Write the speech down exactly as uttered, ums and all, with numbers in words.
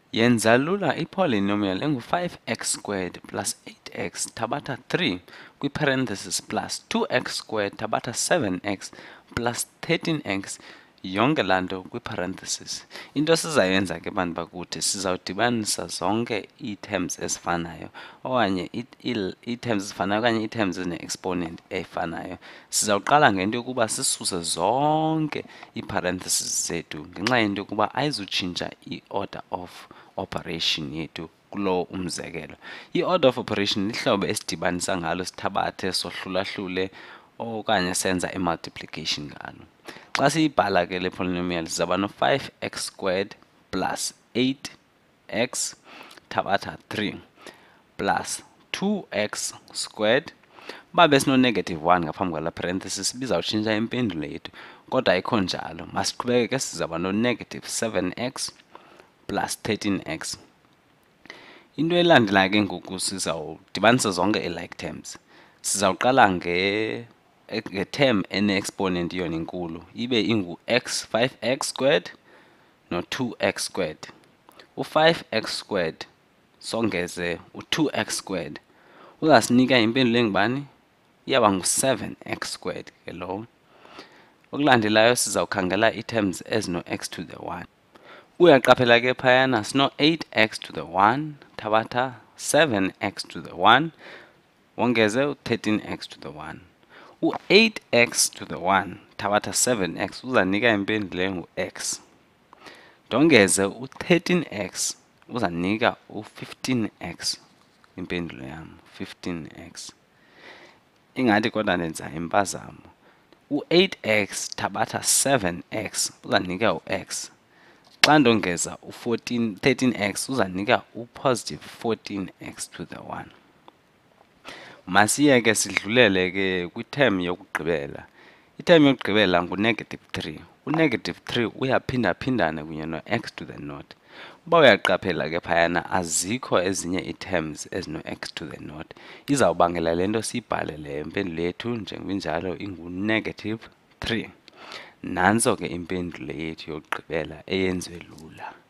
Yenza lula i-polynomial engu-five x squared plus eight x thabatha three kwi-parenthesis plus two x squared thabatha seven x plus thirteen x yonke laa nto kwi-parenthesis. Into sizayenza ke bantu bakuthi sizawudibanisa zonke ii-terms ezifanayo okanye ii-terms ezifanayo okanye ii-terms ezine-exponent efanayo. Sizawuqala ngento yokuba sisuse zonke ii-parentheses zethu ngenxa yento yokuba ayizutshintsha i-order of operation yethu kulo umzekelo. I-order of operation lihlobo esidibanisa ngalo sithabathe sohlulahlule okanye senza i-multiplication ngalo. Xa siyibhala ke le polynomial sizaba no-five x squared plus eight x thabatha three plus two x squared. Uba besino-negative one ngaphambi kwala parenthesis bizawutshintsha impendulo yethu, kodwa ayikho njalo. Masiqhubeke, sizaba no-negative seven x plus thirteen x. Into elandelayo ke ngoku sizawudibanisa zonke ii-like terms. Sizawuqala nge nge-term ene-exponent yona enkulu ibe ingu-x five x squared no-two x squared. u-five x squared songeze u-two x squared uzasinika impendulo engubani? Iyaba ngu-seven x squared ke lowo. Okulandelayo sizawukhangela ii-terms ezino-x to the one. Uyaqaphela ke phayana sino-eight x to the one thabatha seven x to the one wongeze u-thirteen x to the one. u-eight x to the one thabatha seven x uzanika impendulo engu-x. Ndongeze u-thirteen x uzanika u-fifteen x impendulo yam, fifteen x. Ingathi kodwa ndenza impazamo. u-eight x thabatha seven x uzanika u-x. Xa ndongeza u-fourteen, thirteen x uzanika u-positive fourteen x to the one. Masiye ke sidlulele ke kwi-term yokugqibela. I-term yokugqibela ngu-negative three. U-negative three uyaphindaphindana kunye no-x to the naught. Uba uyaqaphela ke phayana azikho ezinye ii-terms ezino-x to the naught. Izawubangela le nto siyibhalele impendulo yethu njengokunjalo ingu-negative three. Nantso ke impendulo yethu yokugqibela eyenziwe lula.